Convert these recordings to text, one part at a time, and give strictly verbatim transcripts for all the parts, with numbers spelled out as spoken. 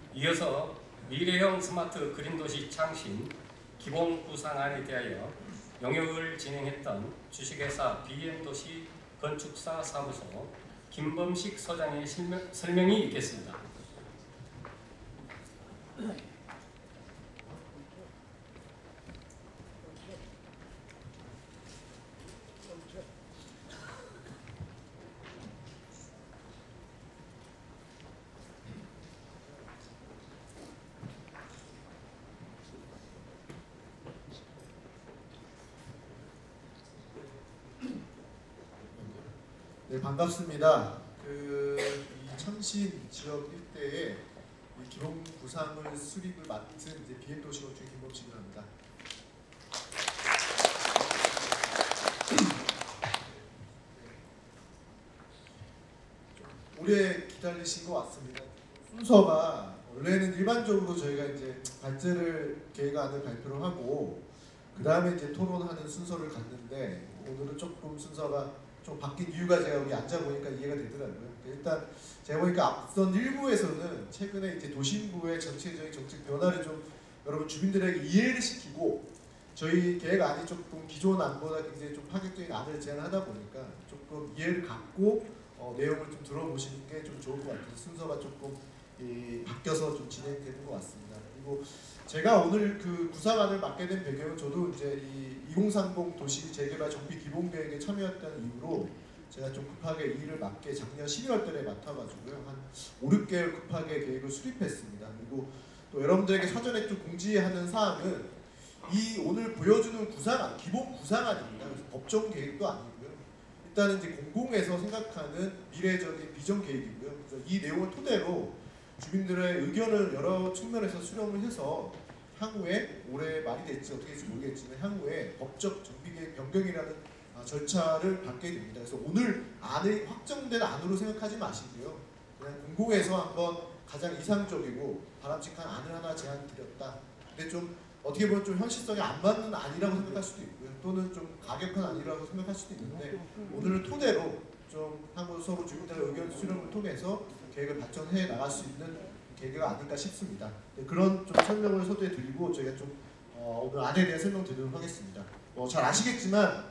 이어서 미래형 스마트 그린도시 창신 기본 구상안에 대하여 영역을 진행했던 주식회사 비엠도시 건축사 사무소 김범식 소장의 실명, 설명이 있겠습니다. 네, 반갑습니다. 그 이 창신 지역 일대에 이 기본 구상을 수립을 맡은 이제 비엠도시 건축 김범식이라고 합니다. 오래 기다리신 것 같습니다. 순서가 원래는 일반적으로 저희가 이제 발제를 계획안을 발표를 하고 그 다음에 이제 토론하는 순서를 갔는데 오늘은 조금 순서가 좀 바뀐 이유가 제가 여기 앉아 보니까 이해가 되더라고요. 일단 제가 보니까 앞선 일부에서는 최근에 이제 도심부의 전체적인 정책 변화를 좀 여러분 주민들에게 이해를 시키고 저희 계획안이 조금 기존 안보다 굉장히 좀 파격적인 안을 제안하다 보니까 조금 이해를 갖고 어, 내용을 좀 들어보시는 게 좀 좋을 것 같아요. 순서가 조금 이, 바뀌어서 좀 진행되는 것 같습니다. 그리고 제가 오늘 그 구상안을 맡게 된 배경은 저도 이제 이 이공삼공 도시 재개발 정비 기본계획에 참여했다는 이유로 제가 좀 급하게 이 일을 맡게 작년 십이월 달에 맡아가지고요. 한 오, 육 개월 급하게 계획을 수립했습니다. 그리고 또 여러분들에게 사전에 좀 공지하는 사항은 이 오늘 보여주는 구상안, 기본 구상안입니다. 그래서 법정 계획도 아니고요. 일단은 이제 공공에서 생각하는 미래적인 비전 계획이고요. 그래서 이 내용을 토대로 주민들의 의견을 여러 측면에서 수렴을 해서 향후에 올해 말이 될지 어떻게 될지 모르겠지만 향후에 법적 정비계획 변경이라는 절차를 받게 됩니다. 그래서 오늘 안이 확정된 안으로 생각하지 마시고요. 그냥 공공에서 한번 가장 이상적이고 바람직한 안을 하나 제안드렸다. 근데 좀 어떻게 보면 좀 현실성이 안 맞는 안이라고 생각할 수도 있고요. 또는 좀 가격한 안이라고 생각할 수도 있는데 오늘은 토대로 좀 향후 서로 주민들의 의견 수렴을 통해서 계획을 발전해 나갈 수 있는 계기가 아닐까 싶습니다. 네, 그런 좀 설명을 서두에 드리고 저희가 좀 어, 오늘 안에 대해 설명드리도록 하겠습니다. 어, 잘 아시겠지만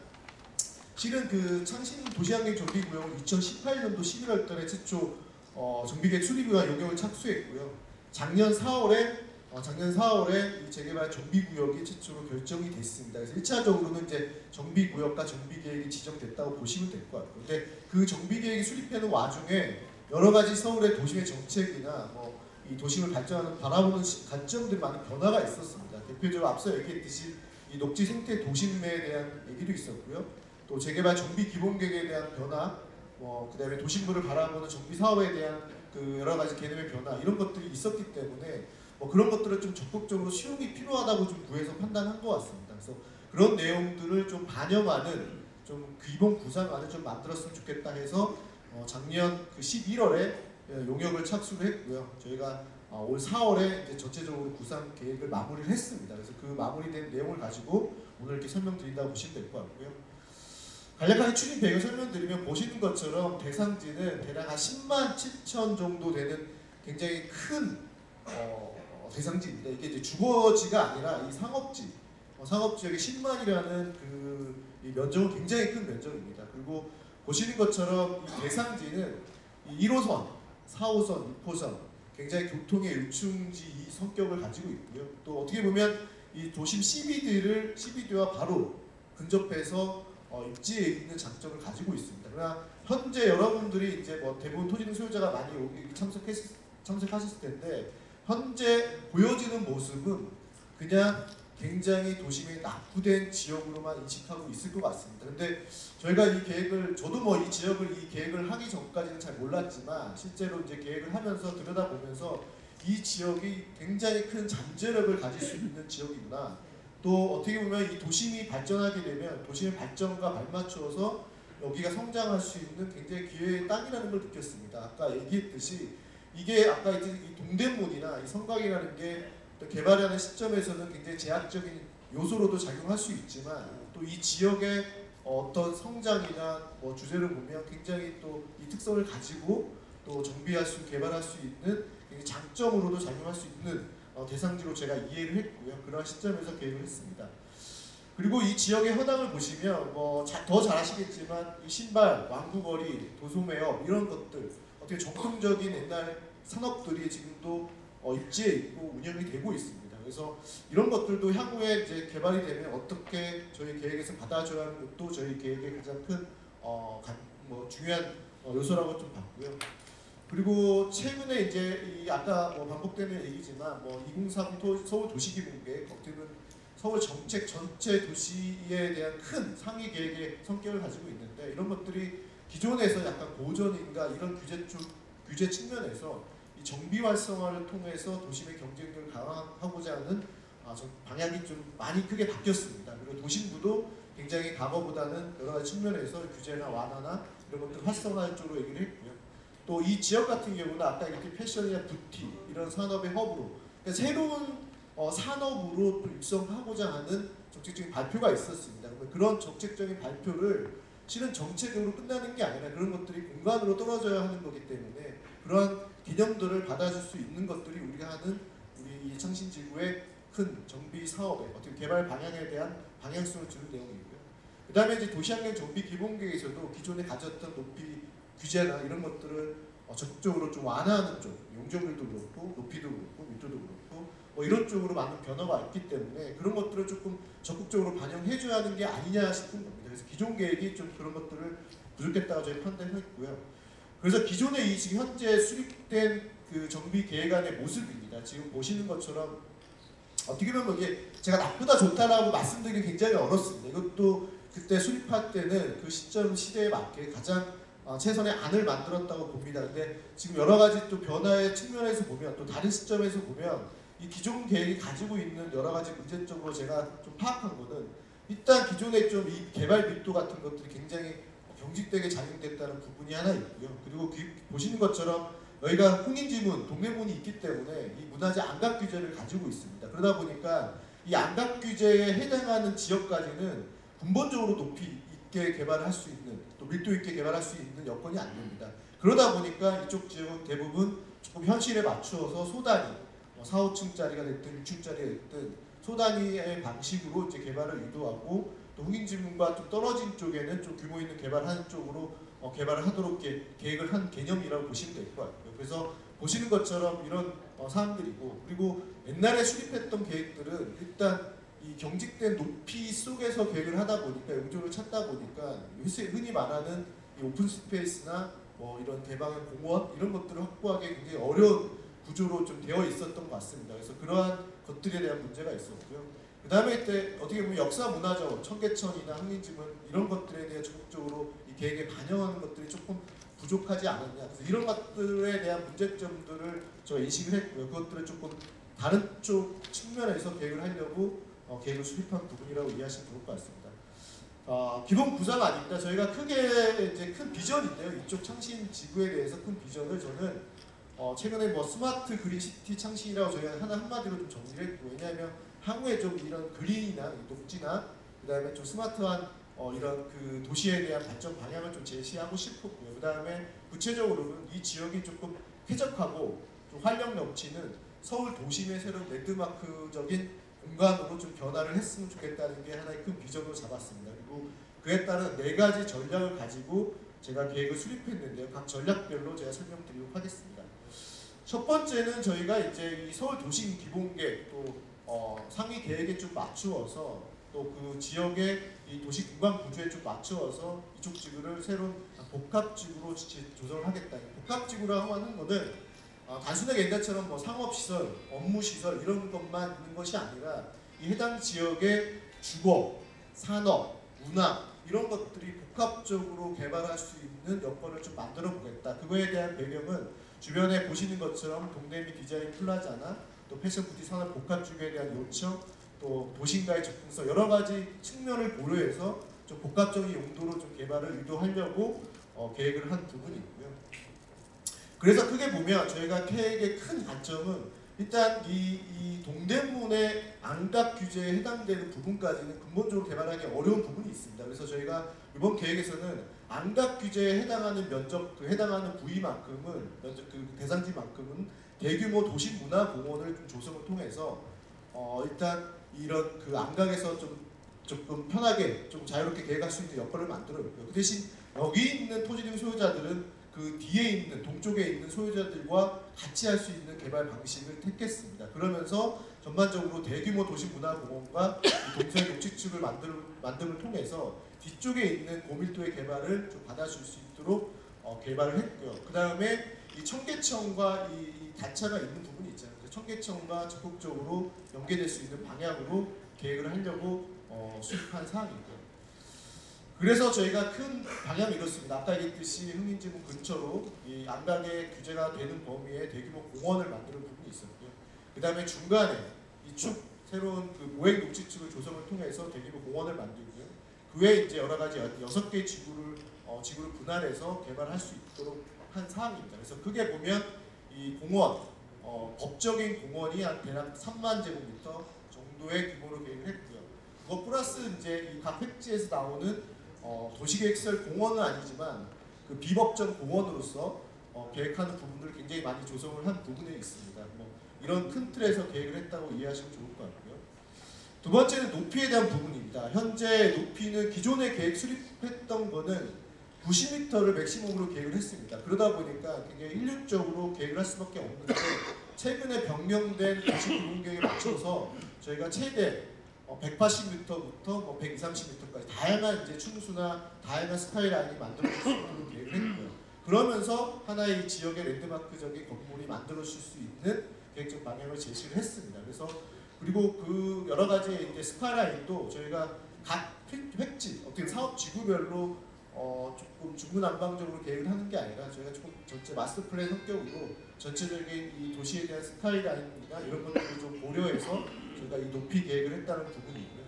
실은 그 창신 도시환경 정비구역은 이천십팔 년도 십일월 달에 최초 어, 정비계획 수립과 용역을 착수했고요. 작년 사월에 어, 작년 사월에 이 재개발 정비구역이 최초로 결정이 됐습니다. 그래서 일 차적으로는 이제 정비구역과 정비계획이 지정됐다고 보시면 될 것 같고요. 근데 그 정비계획이 수립하는 와중에 여러 가지 서울의 도심의 정책이나 뭐 이 도심을 발전하는 바라보는 관점들이 많은 변화가 있었습니다. 대표적으로 앞서 얘기했듯이 이 녹지 생태 도심매에 대한 얘기도 있었고요. 또 재개발 정비 기본계획에 대한 변화, 뭐 그다음에 도심부를 바라보는 정비 사업에 대한 그 여러 가지 개념의 변화 이런 것들이 있었기 때문에 뭐 그런 것들을 좀 적극적으로 수용이 필요하다고 좀 구에서 판단한 것 같습니다. 그래서 그런 내용들을 좀 반영하는 좀 기본 구상안을 좀 만들었으면 좋겠다 해서 어 작년 그 십일월에 용역을 착수를 했고요. 저희가 올 사월에 이제 전체적으로 구상 계획을 마무리를 했습니다. 그래서 그 마무리된 내용을 가지고 오늘 이렇게 설명드린다고 보시면 될 것 같고요. 간략하게 추진 배경 설명드리면 보시는 것처럼 대상지는 대략 한 십만 칠천 정도 되는 굉장히 큰 어, 대상지입니다. 이게 이제 주거지가 아니라 이 상업지, 어, 상업지역의 십만이라는 그 이 면적은 굉장히 큰 면적입니다. 그리고 보시는 것처럼 이 대상지는 이 일 호선, 사 호선, 육 호선 굉장히 교통의 요충지 성격을 가지고 있고요. 또 어떻게 보면 이 도심 씨비디를 씨비디와 바로 근접해서 어, 입지에 있는 장점을 가지고 있습니다. 그러나 현재 여러분들이 이제 뭐 대부분 토지등 소유자가 많이 여기 참석했, 참석하셨을 텐데 현재 보여지는 모습은 그냥 굉장히 도심에 낙후된 지역으로만 인식하고 있을 것 같습니다. 근데 저희가 이 계획을 저도 뭐 이 지역을 이 계획을 하기 전까지는 잘 몰랐지만 실제로 이제 계획을 하면서 들여다보면서 이 지역이 굉장히 큰 잠재력을 가질 수 있는 지역이구나. 또 어떻게 보면 이 도심이 발전하게 되면 도심의 발전과 발맞추어서 여기가 성장할 수 있는 굉장히 기회의 땅이라는 걸 느꼈습니다. 아까 얘기했듯이 이게 아까 이제 이 동대문이나 이 성곽이라는 게 또 개발하는 시점에서는 굉장히 제약적인 요소로도 작용할 수 있지만 또 이 지역의 어떤 성장이나 뭐 주제를 보면 굉장히 또 이 특성을 가지고 또 정비할 수 개발할 수 있는 장점으로도 작용할 수 있는 어, 대상지로 제가 이해를 했고요. 그런 시점에서 계획을 했습니다. 그리고 이 지역의 현황을 보시면 뭐 더 잘 아시겠지만 이 신발, 왕구거리, 도소매업 이런 것들 어떻게 전통적인 옛날 산업들이 지금도 어, 입지에 있고 운영이 되고 있습니다. 그래서 이런 것들도 향후에 이제 개발이 되면 어떻게 저희 계획에서 받아줘야 하는 것도 저희 계획의 가장 큰 어, 가, 뭐 중요한 어, 요소라고 좀 봤고요. 그리고 최근에 이제 이 아까 뭐 반복되는 얘기지만 뭐 이공삼 서울 도시기본계획 어떻게 보면 서울 정책 전체 도시에 대한 큰 상위 계획의 성격을 가지고 있는데 이런 것들이 기존에서 약간 고전인가 이런 규제 쪽 규제 측면에서 이 정비 활성화를 통해서 도심의 경쟁력을 강화하고자 하는 아, 좀 방향이 좀 많이 크게 바뀌었습니다. 그리고 도심부도 굉장히 과거보다는 여러 가지 측면에서 규제나 완화나 이런 것들 활성화할 쪽으로 얘기를 했고요. 또 이 지역 같은 경우는 아까 이렇게 패션이나 뷰티 이런 산업의 허브로 그러니까 새로운 어, 산업으로 또 육성하고자 하는 정책적인 발표가 있었습니다. 그런 정책적인 발표를 실은 정책으로 끝나는 게 아니라 그런 것들이 공간으로 떨어져야 하는 거기 때문에 그러한 개념들을 받아줄 수 있는 것들이 우리가 하는 우리 이 창신지구의 큰 정비 사업의 어떻게 개발 방향에 대한 방향성을 주는 내용이고요. 그 다음에 이제 도시환경 정비 기본계획에서도 기존에 가졌던 높이 규제나 이런 것들을 어, 적극적으로 좀 완화하는 쪽, 용적률도 그렇고 높이도 그렇고 밀도도 그렇고 뭐 이런 쪽으로 많은 변화가 있기 때문에 그런 것들을 조금 적극적으로 반영해줘야 하는 게 아니냐 싶은 겁니다. 그래서 기존 계획이 좀 그런 것들을 부족했다고 저희 판단했고요. 그래서 기존에 이 지금 현재 수립된 그 정비 계획안의 모습입니다. 지금 보시는 것처럼 어떻게 보면 이게 제가 나쁘다 좋다라고 말씀드리기 굉장히 어렵습니다. 이것도 그때 수립할 때는 그 시점 시대에 맞게 가장 어, 최선의 안을 만들었다고 봅니다. 근데 지금 여러 가지 또 변화의 측면에서 보면 또 다른 시점에서 보면 이 기존 계획이 가지고 있는 여러 가지 문제점으로 제가 좀 파악한 거는 일단 기존에 좀 이 개발 밀도 같은 것들이 굉장히 경직되게 작용됐다는 부분이 하나 있고요. 그리고 기, 보시는 것처럼 여기가 홍인지문, 동대문이 있기 때문에 이 문화재 안각 규제를 가지고 있습니다. 그러다 보니까 이 안각 규제에 해당하는 지역까지는 근본적으로 높이 있게 개발할 수 있는 또 밀도 있게 개발할 수 있는 여건이 안 됩니다. 그러다 보니까 이쪽 지역은 대부분 조금 현실에 맞추어서 소단위 뭐 사, 오층짜리가 됐든 육 층짜리가 됐든 소단위의 방식으로 이제 개발을 유도하고 또 홍인지문과 좀 떨어진 쪽에는 좀 규모 있는 개발하는 쪽으로 어, 개발을 하도록 게, 계획을 한 개념이라고 보시면 될 것 같고요. 그래서 보시는 것처럼 이런 어, 사항들이고 그리고 옛날에 수립했던 계획들은 일단 이 경직된 높이 속에서 계획을 하다 보니까 용적을 찾다 보니까 흔히 말하는 이 오픈 스페이스나 뭐 이런 대방의 공원 이런 것들을 확보하기 굉장히 어려운 구조로 좀 되어 있었던 것 같습니다. 그래서 그러한 것들에 대한 문제가 있었고요. 그 다음에 이때 어떻게 보면 역사 문화적 청계천이나 항인지문 이런 것들에 대해 적극적으로 이 계획에 반영하는 것들이 조금 부족하지 않았냐. 그래서 이런 것들에 대한 문제점들을 저 인식을 했고요. 그것들을 조금 다른 쪽 측면에서 계획을 하려고 어, 계획을 수립한 부분이라고 이해하시면 좋을 것 같습니다. 어, 기본 구상 아닙니다. 저희가 크게 이제 큰 비전인데요. 이쪽 창신 지구에 대해서 큰 비전을 저는 어, 최근에 뭐 스마트 그린 시티 창신이라고 저희가 하나 한마디로 좀 정리를 했고 왜냐하면 향후에 좀 이런 그린이나 녹지나 그다음에 좀 스마트한 어, 이런 그 도시에 대한 발전 방향을 좀 제시하고 싶었고요. 그다음에 구체적으로는 이 지역이 조금 쾌적하고 좀 활력 넘치는 서울 도심의 새로운 랜드마크적인 공간으로 좀 변화를 했으면 좋겠다는 게 하나의 큰 비전으로 잡았습니다. 그리고 그에 따른 네 가지 전략을 가지고 제가 계획을 수립했는데요. 각 전략별로 제가 설명드리도록 하겠습니다. 첫 번째는 저희가 이제 이 서울 도심 기본계획 또 어, 상위 계획에 좀 맞추어서 또 그 지역의 이 도시 공간 구조에 좀 맞추어서 이쪽 지구를 새로운 복합지구로 조성을 하겠다. 복합지구라고 하는 거는 어, 단순하게 옛날처럼 뭐 상업시설, 업무시설 이런 것만 있는 것이 아니라 이 해당 지역의 주거, 산업, 문화 이런 것들이 복합적으로 개발할 수 있는 여건을 좀 만들어 보겠다. 그거에 대한 배경은 주변에 보시는 것처럼 동대미 디자인 플라자나 또 패션 뷰티 산업 복합지구에 대한 요청, 또 도심과의 접근성 여러 가지 측면을 고려해서 좀 복합적인 용도로 좀 개발을 유도하려고 어, 계획을 한 부분이 있고요. 그래서 크게 보면 저희가 계획의 큰 관점은 일단 이, 이 동대문의 안각 규제에 해당되는 부분까지는 근본적으로 개발하기 어려운 부분이 있습니다. 그래서 저희가 이번 계획에서는 안각 규제에 해당하는 면적, 그 해당하는 부위만큼은 면적 그 대상지만큼은 대규모 도시문화공원을 좀 조성을 통해서 어, 일단 이런 그 안각에서 좀 조금 편하게 좀 자유롭게 계획할 수 있는 여건을 만들어줬고요. 그 대신 여기 있는 토지등 소유자들은 그 뒤에 있는 동쪽에 있는 소유자들과 같이 할 수 있는 개발 방식을 택했습니다. 그러면서 전반적으로 대규모 도시문화공원과 동서의 녹지축을 만들, 만듦을 통해서 뒤쪽에 있는 고밀도의 개발을 좀 받아줄 수 있도록 어, 개발을 했고요. 그 다음에 이 청계천과 이, 이 단차가 있는 부분이 있잖아요. 청계천과 적극적으로 연계될 수 있는 방향으로 계획을 하려고 어, 수립한 사항이고요. 그래서 저희가 큰 방향이 이렇습니다. 아까 얘기했듯이 흥민지구 근처로 이 안각의 규제가 되는 범위의 대규모 공원을 만드는 부분이 있었고요. 그 다음에 중간에 이 축 새로운 그 모행 녹지축을 조성을 통해서 대규모 공원을 만들고요. 그 외에 이제 여러 가지 여섯 개의 지구를 어, 지구를 분할해서 개발할 수 있도록 한 사항입니다. 그래서 그게 보면 이 공원 어, 법적인 공원이 한 대략 삼만 제곱미터 정도의 규모로 계획을 했고요. 그거 플러스 이제 이 각 획지에서 나오는 어, 도시계획시설 공원은 아니지만 그 비법적 공원으로서 어, 계획하는 부분들을 굉장히 많이 조성을 한 부분이 있습니다. 뭐 이런 큰 틀에서 계획을 했다고 이해하시면 좋을 것 같고요. 두 번째는 높이에 대한 부분입니다. 현재 높이는 기존에 계획 수립했던 거는 구십 미터를 맥시멈으로 계획을 했습니다. 그러다 보니까 굉장히 일률적으로 계획을 할 수밖에 없는데 최근에 변경된 도시구분계획에 맞춰서 저희가 최대 백팔십 미터부터 뭐 백이십 미터까지 다양한 이제 충수나 다양한 스카이라인이 만들어질 수 있도록 계획을 했고요. 그러면서 하나의 지역의 랜드마크적인 건물이 만들어질 수 있는 계획적 방향을 제시를 했습니다. 그래서 그리고 그 여러 가지의 이제 스카이라인도 저희가 각 획지, 어떻게 사업 지구별로 어 조금 중구난방적으로 계획을 하는 게 아니라 저희가 조금 전체 마스터 플랜 성격으로 전체적인 이 도시에 대한 스카이라인이나 이런 것들을 좀 고려해서 저희가 이 높이 계획을 했다는 부분이 있고요.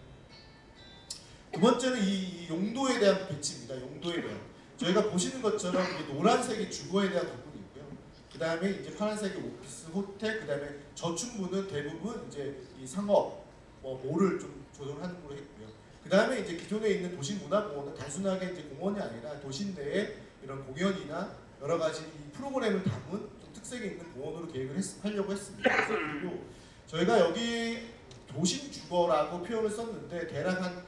두 번째는 이, 이 용도에 대한 배치입니다. 용도에 대한 저희가 보시는 것처럼 이 노란색이 주거에 대한 부분이 있고요. 그 다음에 이제 파란색이 오피스, 호텔, 그 다음에 저층부는 대부분 이제 이 상업, 뭐 몰을 좀 조성하는 걸로 했고요. 그 다음에 이제 기존에 있는 도시문화공원은 단순하게 이제 공원이 아니라 도심 내에 이런 공연이나 여러 가지 이 프로그램을 담은 좀 특색이 있는 공원으로 계획을 했, 하려고 했습니다. 그리고 저희가 여기 도심 주거라고 표현을 썼는데 대략 한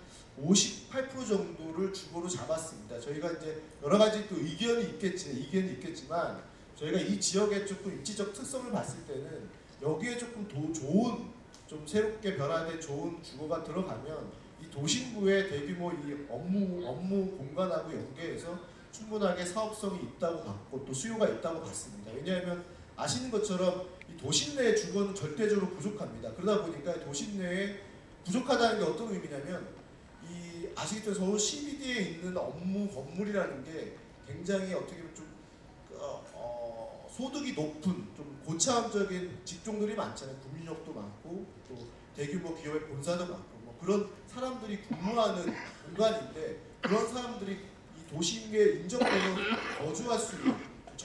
오십팔 퍼센트 정도를 주거로 잡았습니다. 저희가 이제 여러 가지 또 의견이 있겠지, 의견이 있겠지만 저희가 이 지역의 조금 입지적 특성을 봤을 때는 여기에 조금 더 좋은, 좀 새롭게 변화된 좋은 주거가 들어가면 이 도심부의 대규모 이 업무 업무 공간하고 연계해서 충분하게 사업성이 있다고 봤고 또 수요가 있다고 봤습니다. 왜냐하면 아시는 것처럼 이 도심 내의 주거는 절대적으로 부족합니다. 그러다 보니까 도심 내에 부족하다는 게 어떤 의미냐면 이 아시겠죠? 서울 씨비디에 있는 업무 건물이라는 게 굉장히 어떻게 보면 좀 어, 어, 소득이 높은 좀 고차원적인 직종들이 많잖아요. 구민역도 많고 또 대규모 기업의 본사도 많고 뭐 그런 사람들이 근무하는 공간인데 그런 사람들이 이 도심에 인접해서 거주할 수 있는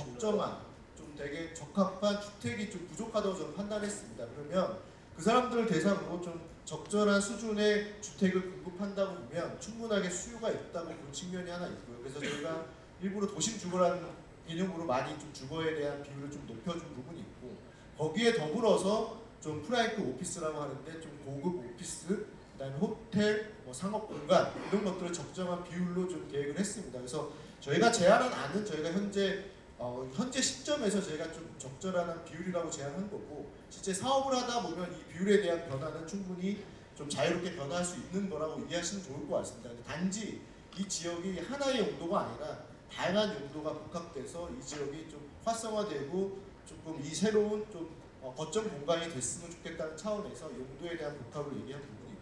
적정한 좀 되게 적합한 주택이 좀 부족하다고 저는 판단했습니다. 그러면 그 사람들을 대상으로 좀 적절한 수준의 주택을 공급한다고 보면 충분하게 수요가 있다고 본 측면이 하나 있고요. 그래서 저희가 일부러 도심 주거라는 개념으로 많이 좀 주거에 대한 비율을 좀 높여준 부분이 있고 거기에 더불어서 좀 프라이트 오피스라고 하는데 좀 고급 오피스, 그다음에 호텔, 뭐 상업 공간 이런 것들을 적정한 비율로 좀 계획을 했습니다. 그래서 저희가 제안한 안은 저희가 현재 어, 현재 시점에서 저희가 좀 적절한 비율이라고 제안한 거고 실제 사업을 하다 보면 이 비율에 대한 변화는 충분히 좀 자유롭게 변화할 수 있는 거라고 이해하시면 좋을 것 같습니다. 단지 이 지역이 하나의 용도가 아니라 다양한 용도가 복합돼서 이 지역이 좀 활성화되고 조금 이 새로운 좀 어, 거점 공간이 됐으면 좋겠다는 차원에서 용도에 대한 복합을 얘기한 부분이고요.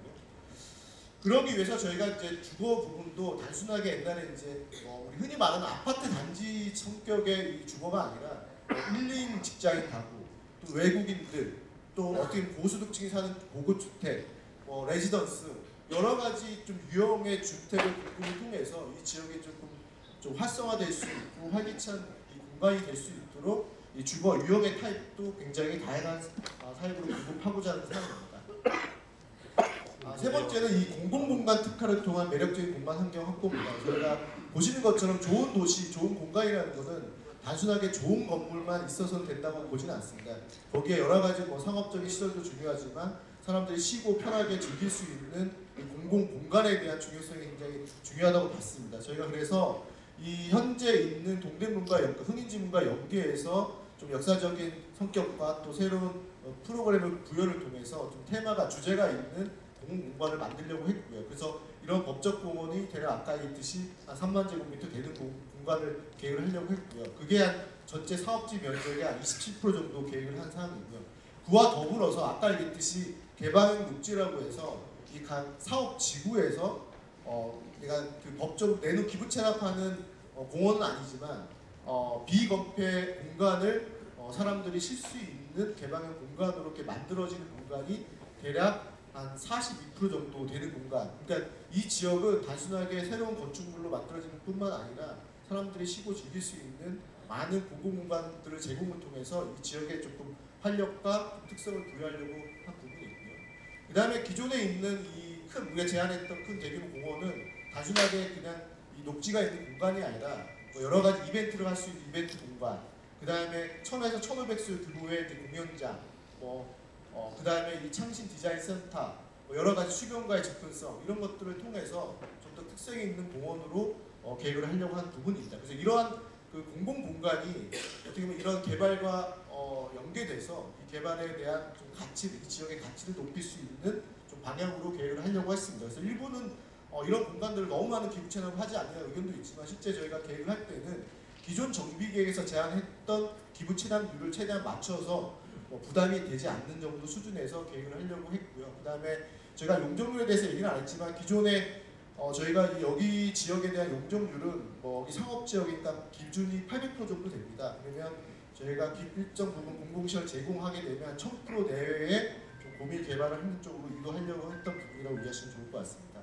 그러기 위해서 저희가 이제 주거 부분도 단순하게 옛날에 이제 어, 우리 흔히 말하는 아파트 단지 성격의 이 주거가 아니라 뭐 일, 이인 직장인 가구, 또 외국인들, 또 어떻게 고소득층이 사는 고급 주택, 뭐 레지던스 여러 가지 좀 유형의 주택을 공급을 통해서 이 지역이 조금 좀 활성화될 수 있고 활기찬 이 공간이 될 수 있도록 이 주거 유형의 타입도 굉장히 다양한 타입으로 공급하고자 하는 사항입니다. 아, 세 번째는 이 공공공간 특화를 통한 매력적인 공간 환경 확보입니다. 저희가 보시는 것처럼 좋은 도시, 좋은 공간이라는 것은 단순하게 좋은 건물만 있어서는 된다고 보지는 않습니다. 거기에 여러 가지 뭐 상업적인 시설도 중요하지만 사람들이 쉬고 편하게 즐길 수 있는 이 공공 공간에 대한 중요성이 굉장히 중요하다고 봤습니다. 저희가 그래서 이 현재 있는 동대문과 연계, 흥인지문과 연계해서 좀 역사적인 성격과 또 새로운 프로그램을 부여를 통해서 좀 테마가 주제가 있는 공공 공간을 만들려고 했고요. 그래서 이런 법적 공원이 대략 아까 얘기했듯이 한 삼만 제곱미터 되는 공간을 계획을 하려고 했고요. 그게 한 전체 사업지 면적의 한 이십칠 퍼센트 정도 계획을 한 사항이고요. 그와 더불어서 아까 얘기했듯이 개방형 녹지라고 해서 이 각 사업 지구에서 어 내가 그 법적으로 내놓은 기부 체납하는 어 공원은 아니지만 어 비건폐 공간을 어 사람들이 쉴 수 있는 개방형 공간으로 이렇게 만들어지는 공간이 대략 한 사십이 퍼센트 정도 되는 공간. 그러니까 이 지역은 단순하게 새로운 건축물로 만들어지는 뿐만 아니라 사람들이 쉬고 즐길 수 있는 많은 공공공간들을 제공을 통해서 이 지역에 조금 활력과 특성을 부여하려고 한 부분이 있고요. 그 다음에 기존에 있는 이 큰 우리가 제안했던 큰 대규모 공원은 단순하게 그냥 이 녹지가 있는 공간이 아니라 뭐 여러 가지 이벤트를 할 수 있는 이벤트 공간, 그 다음에 천에서 천오백 수 규모의 이제 공연장, 뭐 어, 그 다음에 이 창신 디자인 센터, 뭐 여러 가지 수변과의 접근성 이런 것들을 통해서 좀 더 특색이 있는 공원으로 어, 계획을 하려고 한 부분입니다. 그래서 이러한 그 공공 공간이 어떻게 보면 이런 개발과 어, 연계돼서 이 개발에 대한 좀 가치를, 이 지역의 가치를 높일 수 있는 좀 방향으로 계획을 하려고 했습니다. 그래서 일부는 어, 이런 공간들을 너무 많은 기부 체납을 하지 않느냐 의견도 있지만 실제 저희가 계획을 할 때는 기존 정비계획에서 제안했던 기부 체납률을 최대한 맞춰서 뭐 부담이 되지 않는 정도 수준에서 계획을 하려고 했고요. 그 다음에 제가 용적률에 대해서 얘기는 안 했지만 기존에 어 저희가 여기 지역에 대한 용적률은 뭐 여기 상업지역이니까 기준이 팔백 퍼센트 정도 됩니다. 그러면 저희가 일정 부분 공공시설 제공하게 되면 천 퍼센트 내외의 좀 고밀 개발을 하는 쪽으로 유도하려고 했던 부분이라고 이해하시면 좋을 것 같습니다.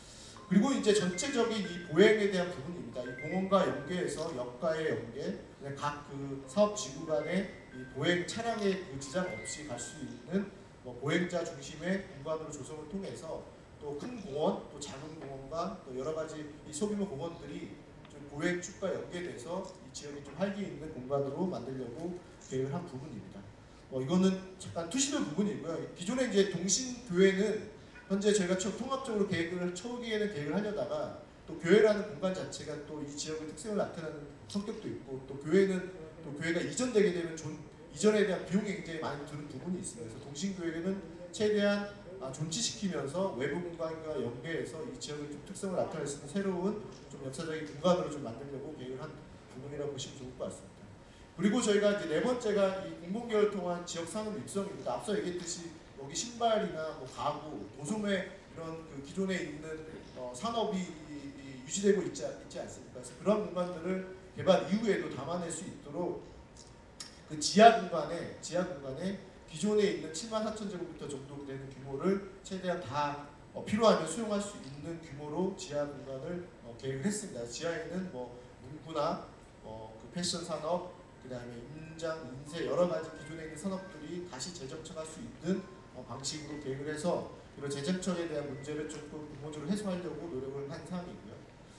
그리고 이제 전체적인 이 보행에 대한 부분입니다. 이 공원과 연계해서 역과의 연계, 각 그 사업 지구 간의 이 보행 차량의 그 지장 없이 갈 수 있는 뭐 보행자 중심의 공간으로 조성을 통해서 또 큰 공원, 또 작은 공원과 또 여러 가지 이 소규모 공원들이 좀 보행축과 연계돼서 이 지역이 좀 활기 있는 공간으로 만들려고 계획을 한 부분입니다. 뭐 이거는 잠깐 투시는 부분이고요. 기존에 이제 동신교회는 현재 저희가 통합적으로 계획을 초기에는 계획을 하려다가 또 교회라는 공간 자체가 또 이 지역의 특색을 나타내는 성격도 있고 또 교회는 또 교회가 이전되게 되면 존, 이전에 대한 비용이 굉장히 많이 드는 부분이 있습니다. 그래서 동신교회는 최대한 아, 존치시키면서 외부 공간과 연계해서 이 지역의 좀 특성을 나타낼 수 있는 새로운 좀 역사적인 공간으로 좀 만들려고 계획을 한 부분이라고 보시면 좋을 것 같습니다. 그리고 저희가 이제 네 번째가 이 공공개혁을 통한 지역 산업 육성입니다. 앞서 얘기했듯이 여기 신발이나 뭐 가구, 도소매 이런 그 기존에 있는 어, 산업이 이, 이 유지되고 있지, 있지 않습니까? 그래서 그런 공간들을 개발 이후에도 담아낼 수 있도록 그 지하 공간에 지하 공간에 기존에 있는 칠만 사천 제곱미터 정도 되는 규모를 최대한 다 어, 필요하면 수용할 수 있는 규모로 지하 공간을 어, 계획을 했습니다. 지하에는 뭐 문구나 어, 그 패션 산업, 그 다음에 임장, 인쇄 여러 가지 기존에 있는 산업들이 다시 재정착할 수 있는 어, 방식으로 계획을 해서 이런 재정착에 대한 문제를 조금 근본적으로 해소하려고 노력을 한 사항이고요.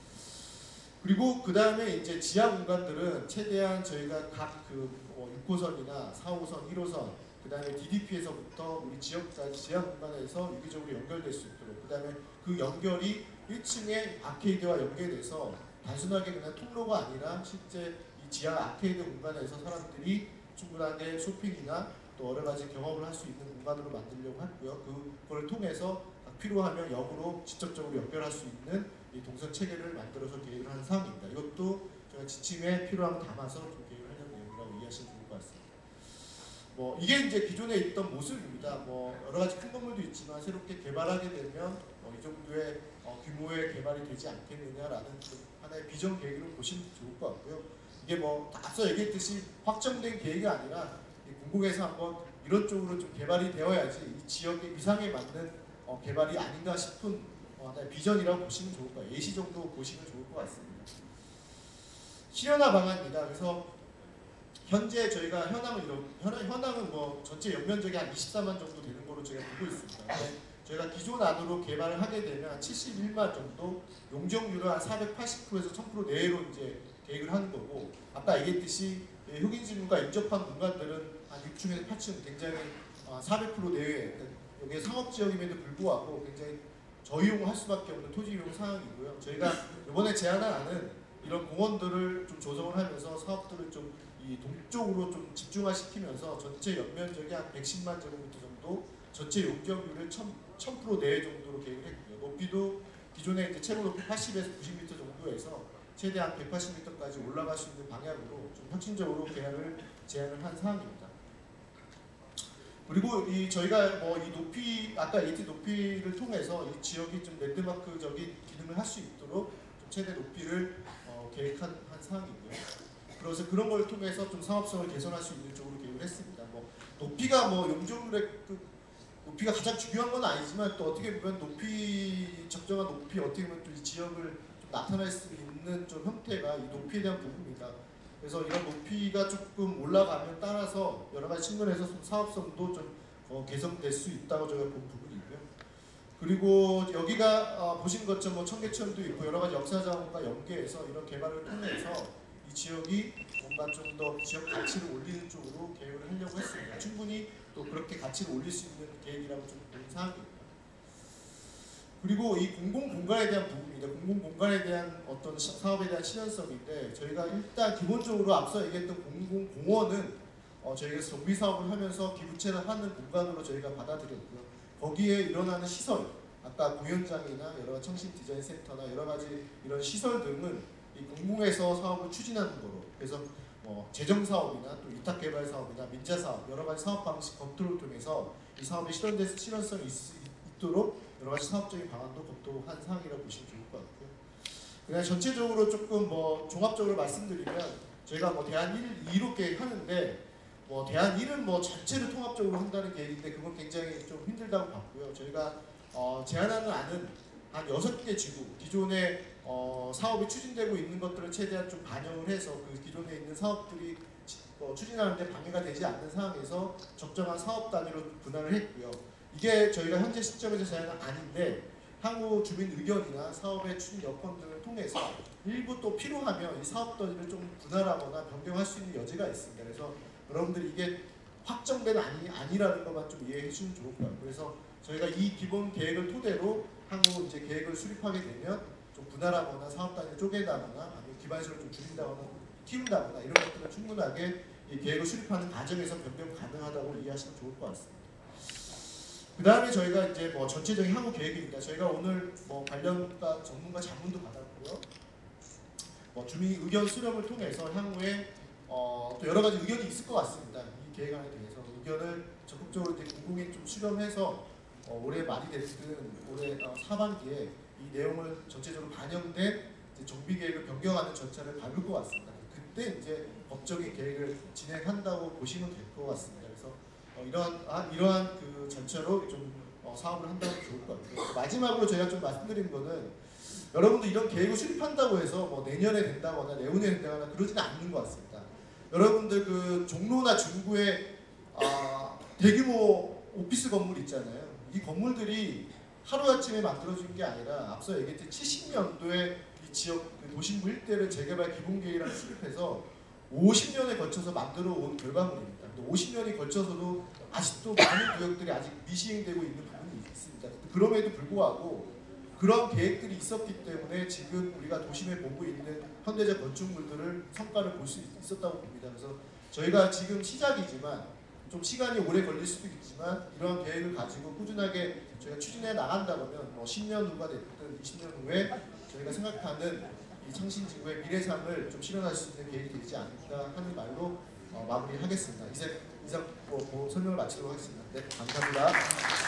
그리고 그 다음에 이제 지하 공간들은 최대한 저희가 각그 어, 육 호선이나 사 호선, 일 호선, 그 다음에 디디피에서부터 우리 지역까지 지하 공간에서 유기적으로 연결될 수 있도록, 그 다음에 그 연결이 일 층의 아케이드와 연계돼서 단순하게 그냥 통로가 아니라 실제 이 지하 아케이드 공간에서 사람들이 충분하게 쇼핑이나 또 여러 가지 경험을 할 수 있는 공간으로 만들려고 했고요. 그걸 통해서 필요하면 역으로 직접적으로 연결할 수 있는 이 동선 체계를 만들어서 계획을 하는 사항입니다. 이것도 저희가 지침에 필요함을 담아서 좀 계획을 하려는 내용이라고 이해하시면 좋을 것 같습니다. 뭐 이게 이제 기존에 있던 모습입니다. 뭐 여러 가지 큰 건물도 있지만 새롭게 개발하게 되면 어, 이 정도의 어, 규모의 개발이 되지 않겠느냐라는 하나의 비전 계획으로 보시면 좋을 것 같고요. 이게 뭐 앞서 얘기했듯이 확정된 계획이 아니라 공공에서 한번 이런 쪽으로 좀 개발이 되어야지 이 지역의 위상에 맞는 어, 개발이 아닌가 싶은 어, 하나의 비전이라고 보시면 좋을 거예요. 예시 정도 보시면 좋을 것 같습니다. 실현화 방안입니다. 그래서 현재 저희가 현황을 이런 현황, 현황은 뭐 전체 연면적이 한 이십사만 정도 되는 거로 제가 보고 있습니다. 근데 저희가 기존 안으로 개발을 하게 되면 칠십일만 정도, 용적률은 한 사백팔십 퍼센트에서 천 퍼센트 내외로 이제 계획을 하는 거고, 아까 얘기했듯이 흑인 지문과 인접한 공간들은 한 육 층에서 팔 층 굉장히 사백 퍼센트 내외, 여기에 상업지역임에도 불구하고 굉장히 저이용할 수밖에 없는 토지 이용 상황이고요. 저희가 이번에 제안하는 이런 공원들을 좀 조성을 하면서 사업들을 좀 이 동쪽으로 좀 집중화시키면서 전체 연면적이 한 백십만 제곱미터 정도, 전체 용적률을 천 퍼센트 내외 정도로 계획을 했고요. 높이도 기존에 이제 최고 높이 팔십에서 구십 미터 정도에서 최대한 백팔십 미터까지 올라갈 수 있는 방향으로 좀 혁신적으로 계획을 제안을 한 사항입니다. 그리고 이 저희가 뭐 이 높이 아까 얘기했던 높이를 통해서 이 지역이 좀 랜드마크적인 기능을 할 수 있도록 좀 최대 높이를 어, 계획한 한 사항이고요. 그래서 그런 걸 통해서 좀 사업성을 개선할 수 있는 쪽으로 계획을 했습니다. 뭐 높이가 뭐 용적률의 그 높이가 가장 중요한 건 아니지만 또 어떻게 보면 높이 적정한 높이 어떻게 보면 또 이 지역을 좀 나타낼 수 있는 좀 형태가 이 높이에 대한 부분입니다. 그래서 이런 높이가 조금 올라가면 따라서 여러 가지 측면에서 좀 사업성도 좀 어, 개선될 수 있다고 저희가 본 부분이고요. 그리고 여기가 어, 보신 것처럼 뭐 청계천도 있고 여러 가지 역사자원과 연계해서 이런 개발을 통해서 이 지역이 뭔가 좀 더 지역 가치를 올리는 쪽으로 계획을 하려고 했습니다. 충분히 또 그렇게 가치를 올릴 수 있는 계획이라고 좀 보는 사항입니다. 그리고 이 공공공간에 대한 부분입니다. 공공공간에 대한 어떤 사업에 대한 실현성인데 저희가 일단 기본적으로 앞서 얘기했던 공공공원은 어 저희가 정비 사업을 하면서 기부채를 하는 공간으로 저희가 받아들였고요. 거기에 일어나는 시설, 아까 공연장이나 여러 가지 청신 디자인 센터나 여러 가지 이런 시설 등은 이 공공에서 사업을 추진하는 거로, 그래서 뭐 재정 사업이나 또 위탁 개발 사업이나 민자 사업 여러 가지 사업 방식 검토를 통해서 이 사업이 실현돼서 실현성이 있, 있도록 여러 가지 사업적인 방안도 검토한 사항이라고 보시면 좋을 것 같고요. 그냥 전체적으로 조금 뭐 종합적으로 말씀드리면 저희가 뭐 대안 일, 이로 계획하는데 뭐 대안 일은 뭐 전체를 통합적으로 한다는 계획인데 그건 굉장히 좀 힘들다고 봤고요. 저희가 어, 제안하는 안은 한 여섯 개 지구, 기존에 어, 사업이 추진되고 있는 것들을 최대한 좀 반영을 해서 그 기존에 있는 사업들이 어, 추진하는데 방해가 되지 않는 상황에서 적정한 사업 단위로 분할을 했고요. 이게 저희가 현재 시점에서 제안은 아닌데 향후 주민 의견이나 사업의 추진 여건 등을 통해서 일부 또 필요하면 이 사업 단위를 좀 분할하거나 변경할 수 있는 여지가 있습니다. 그래서 여러분들이 이게 확정된 아니, 아니라는 것만 좀 이해해 주시면 좋을 것 같아요. 그래서 저희가 이 기본 계획을 토대로 향후 이제 계획을 수립하게 되면 좀 분할하거나 사업 단위를 쪼개다거나 아니면 기반시설을 좀 줄인다거나 키운다거나 이런 것들은 충분하게 이 계획을 수립하는 과정에서 변경 가능하다고 이해하시면 좋을 것 같습니다. 그 다음에 저희가 이제 뭐 전체적인 향후 계획입니다. 저희가 오늘 뭐 관련과 전문가 자문도 받았고요. 뭐 주민 의견 수렴을 통해서 향후에 어, 또 여러 가지 의견이 있을 것 같습니다. 이 계획안에 대해서 의견을 적극적으로 이제 공공에 좀 수렴해서 어, 올해 말이 됐든 올해 어, 하반기에 이 내용을 전체적으로 반영된 이제 정비 계획을 변경하는 절차를 밟을 것 같습니다. 그때 이제 법적인 계획을 진행한다고 보시면 될 것 같습니다. 그래서 어, 이러한 아, 이러한 그 전체로 좀 어, 사업을 한다면 좋을 것 같아요. 마지막으로 제가 좀 말씀드리는 거는 여러분들 이런 계획을 수립한다고 해서 뭐 내년에 된다거나 내후년에 된다거나 그러지는 않는 것 같습니다. 여러분들 그 종로나 중구에 아, 대규모 오피스 건물 있잖아요. 이 건물들이 하루아침에 만들어진 게 아니라 앞서 얘기했듯이 칠십 년도에 이 지역 그 도심부 일대를 재개발 기본계획이라고 수립해서 오십 년에 걸쳐서 만들어 온 결과물입니다. 오십 년이 걸쳐서도 아직도 많은 구역들이 아직 미시행되고 있는 부분이 있습니다. 그럼에도 불구하고 그런 계획들이 있었기 때문에 지금 우리가 도심에 보고 있는 현대적 건축물들을 성과를 볼 수 있었다고 봅니다. 그래서 저희가 지금 시작이지만 좀 시간이 오래 걸릴 수도 있지만 이러한 계획을 가지고 꾸준하게 저희가 추진해 나간다면 뭐 십 년 후가 됐든 이십 년 후에 저희가 생각하는 이 창신지구의 미래상을 좀 실현할 수 있는 계획이 되지 않을까 하는 말로 어, 마무리하겠습니다. 이제 이상 뭐, 뭐 설명을 마치도록 하겠습니다. 네, 감사합니다.